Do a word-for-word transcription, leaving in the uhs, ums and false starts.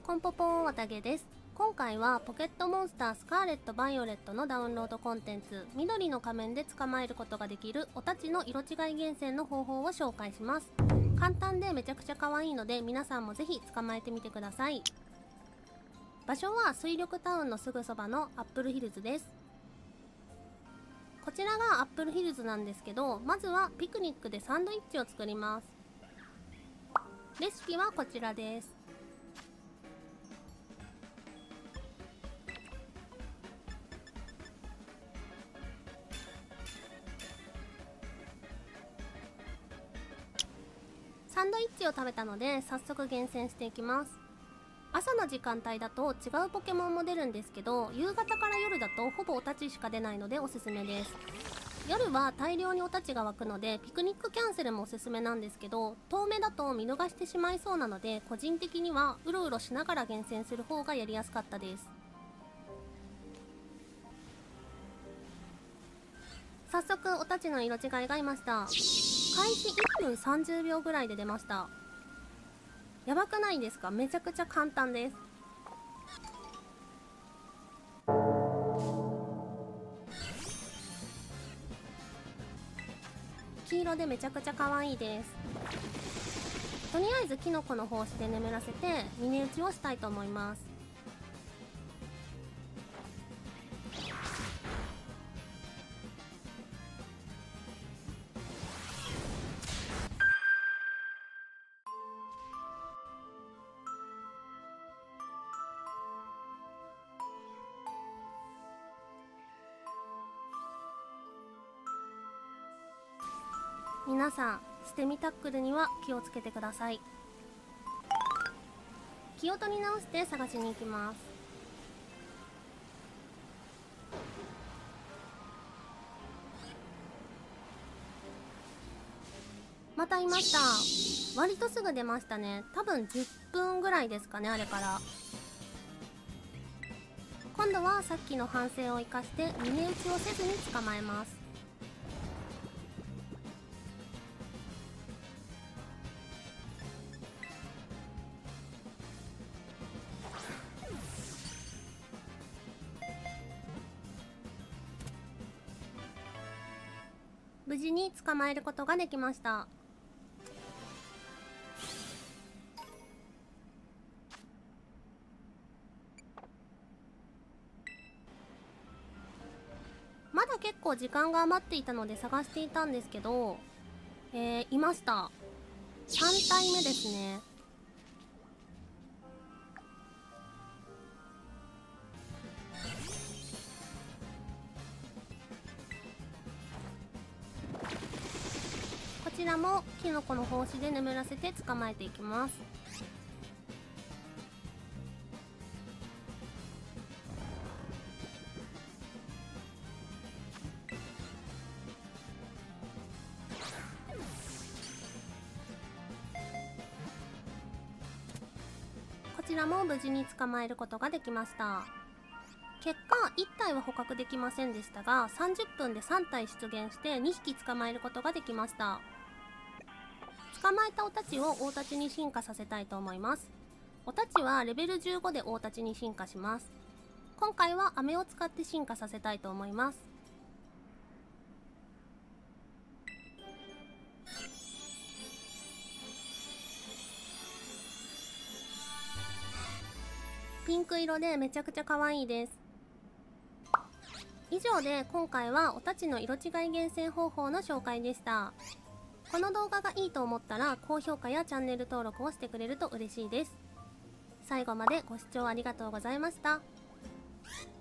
ポンポポーンわたげです。今回はポケットモンスタースカーレット・バイオレットのダウンロードコンテンツ、緑の仮面で捕まえることができるおたちの色違い厳選の方法を紹介します。簡単でめちゃくちゃ可愛いので皆さんもぜひ捕まえてみてください。場所は水力タウンのすぐそばのアップルヒルズです。こちらがアップルヒルズなんですけど、まずはピクニックでサンドイッチを作ります。レシピはこちらです。サンドイッチを食べたので早速厳選していきます。朝の時間帯だと違うポケモンも出るんですけど、夕方から夜だとほぼおたちしか出ないのでおすすめです。夜は大量におたちが湧くのでピクニックキャンセルもおすすめなんですけど、遠目だと見逃してしまいそうなので個人的にはうろうろしながら厳選する方がやりやすかったです。早速おたちの色違いがいました。開始いっぷんさんじゅうびょうぐらいで出ました。やばくないですか？めちゃくちゃ簡単です。黄色でめちゃくちゃ可愛いです。とりあえずキノコの胞子で眠らせて峰打ちをしたいと思います。皆さん捨て身タックルには気をつけてください。気を取り直して探しに行きます。またいました。割とすぐ出ましたね。多分じゅっぷんぐらいですかね、あれから。今度はさっきの反省を生かして峰打ちをせずに捕まえます。無事に捕まえることができました。まだ結構時間が余っていたので探していたんですけど、えー、いました。さん体目ですね。こちらもキノコの胞子で眠らせて捕まえていきます。こちらも無事に捕まえることができました。結果いち体は捕獲できませんでしたが、さんじゅっぷんでさん体出現してにひき捕まえることができました。捕まえたおたちを大太刀に進化させたいと思います。おたちはレベルじゅうごで大太刀に進化します。今回は飴を使って進化させたいと思います。ピンク色でめちゃくちゃ可愛いです。以上で今回はおたちの色違い厳選方法の紹介でした。この動画がいいと思ったら高評価やチャンネル登録をしてくれると嬉しいです。最後までご視聴ありがとうございました。